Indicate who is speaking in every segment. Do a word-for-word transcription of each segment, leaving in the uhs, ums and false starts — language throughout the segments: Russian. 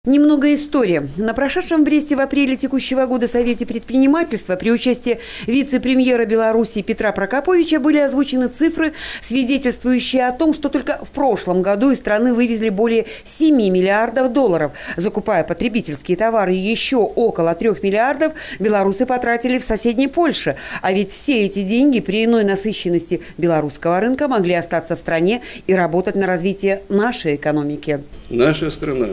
Speaker 1: Немного истории. На прошедшем в Бресте в апреле текущего года Совете предпринимательства при участии вице-премьера Беларуси Петра Прокоповича были озвучены цифры, свидетельствующие о том, что только в прошлом году из страны вывезли более семи миллиардов долларов. Закупая потребительские товары, еще около трех миллиардов белорусы потратили в соседней Польше. А ведь все эти деньги при иной насыщенности белорусского рынка могли остаться в стране и работать на развитие нашей экономики.
Speaker 2: Наша страна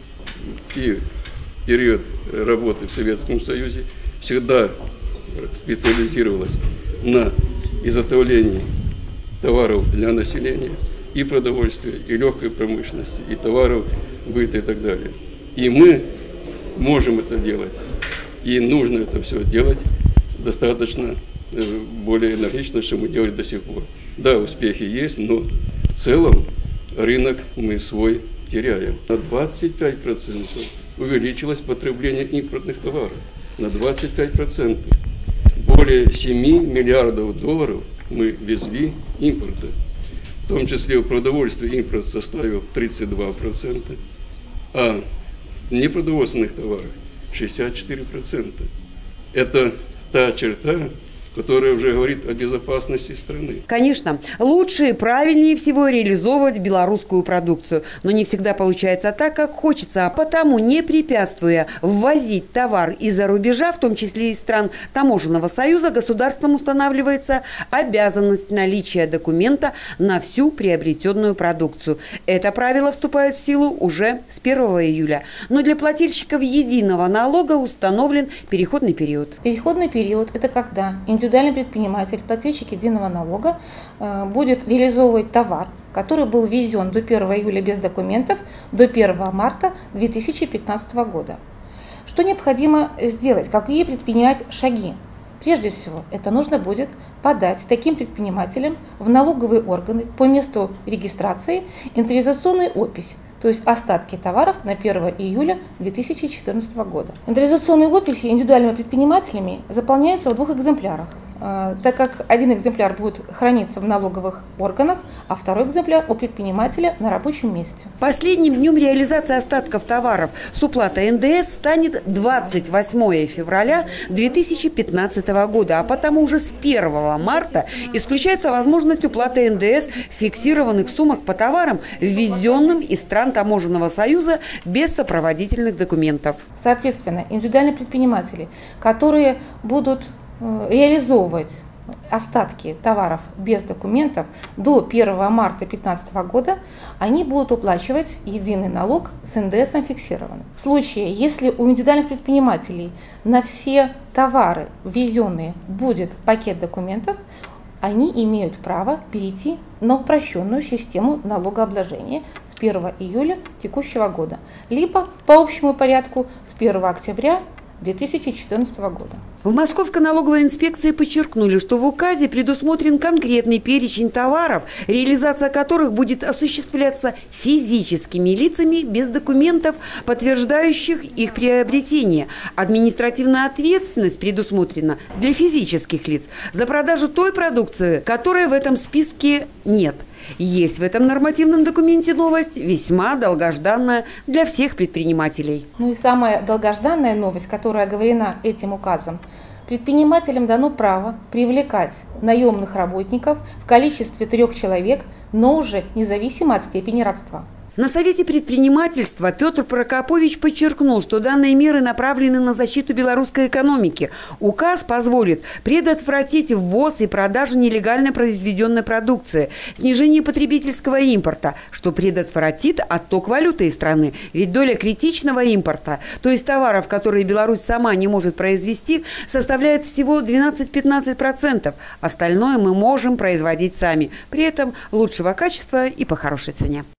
Speaker 2: и период работы в Советском Союзе всегда специализировалась на изготовлении товаров для населения, и продовольствия, и легкой промышленности, и товаров быта и так далее. И мы можем это делать, и нужно это все делать достаточно более энергично, чем мы делали до сих пор. Да, успехи есть, но в целом рынок мы свой теряем. На двадцать пять процентов увеличилось потребление импортных товаров. На двадцать пять процентов. Более семи миллиардов долларов мы везли импорта. В том числе в продовольствии импорт составил тридцать два процента, а в непродовольственных товарах шестьдесят четыре процента. Это та черта, которая уже говорит о безопасности страны.
Speaker 1: Конечно, лучше и правильнее всего реализовывать белорусскую продукцию. Но не всегда получается так, как хочется. А потому, не препятствуя ввозить товар из-за рубежа, в том числе из стран Таможенного союза, государством устанавливается обязанность наличия документа на всю приобретенную продукцию. Это правило вступает в силу уже с первого июля. Но для плательщиков единого налога установлен переходный период.
Speaker 3: Переходный период – это когда индивидуальный Индивидуальный предприниматель, плательщик единого налога, будет реализовывать товар, который был ввезен до первого июля без документов, до первого марта две тысячи пятнадцатого года. Что необходимо сделать? Какие предпринять шаги? Прежде всего, это нужно будет подать таким предпринимателям в налоговые органы по месту регистрации инвентаризационную опись, то есть остатки товаров на первое июля две тысячи четырнадцатого года. Инвентаризационные описи индивидуальными предпринимателями заполняются в двух экземплярах, так как один экземпляр будет храниться в налоговых органах, а второй экземпляр у предпринимателя на рабочем месте.
Speaker 1: Последним днем реализации остатков товаров с уплатой эн дэ эс станет двадцать восьмое февраля две тысячи пятнадцатого года, а потому уже с первого марта исключается возможность уплаты эн дэ эс в фиксированных суммах по товарам, ввезенным из стран Таможенного союза без сопроводительных документов.
Speaker 3: Соответственно, индивидуальные предприниматели, которые будут реализовывать остатки товаров без документов до первого марта две тысячи пятнадцатого года, они будут уплачивать единый налог с эн дэ эсом фиксированным. В случае, если у индивидуальных предпринимателей на все товары ввезенные будет пакет документов, они имеют право перейти на упрощенную систему налогообложения с первого июля текущего года, либо по общему порядку с первого октября две тысячи четырнадцатого года.
Speaker 1: В Московской налоговой инспекции подчеркнули, что в указе предусмотрен конкретный перечень товаров, реализация которых будет осуществляться физическими лицами без документов, подтверждающих их приобретение. Административная ответственность предусмотрена для физических лиц за продажу той продукции, которой в этом списке нет. Есть в этом нормативном документе новость, весьма долгожданная для всех предпринимателей.
Speaker 3: Ну и самая долгожданная новость, которая оговорена этим указом. Предпринимателям дано право привлекать наемных работников в количестве трех человек, но уже независимо от степени родства.
Speaker 1: На Совете предпринимательства Петр Прокопович подчеркнул, что данные меры направлены на защиту белорусской экономики. Указ позволит предотвратить ввоз и продажу нелегально произведенной продукции, снижение потребительского импорта, что предотвратит отток валюты из страны. Ведь доля критичного импорта, то есть товаров, которые Беларусь сама не может произвести, составляет всего двенадцать-пятнадцать процентов. Остальное мы можем производить сами, при этом лучшего качества и по хорошей цене.